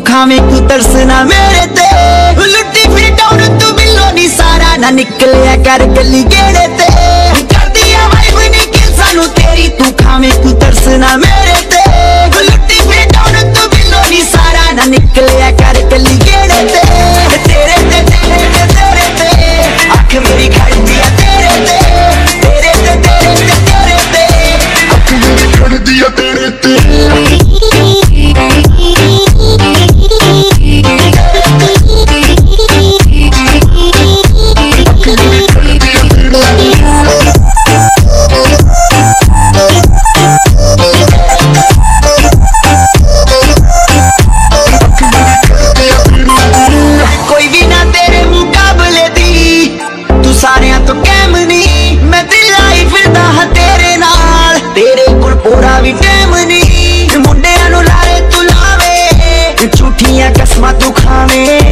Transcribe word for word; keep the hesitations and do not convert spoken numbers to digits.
खावे तू तरसना मेरे ते लुट्टी फिर टाउन तू बिल्लो नी सारा ना निकलिया कर गली गेड़े ते कर दिया वाइब नी कि सानू तेरी तू खावे तू तरसना मेरे ते लुट्टी फिर टाउन तू बिल्लो नी सारा ना निकलिया कर गली गेड़े ते तेरे ते तेरे ते तेरे ते आँख मेरी खड़ दिया तेरे ते तेरे ते तेरे ते तेरे ते आँख मेरी खड़ दिया तेरे ते मुंडिया नू लारे तू लावे झूठियां कसमां तू खावे।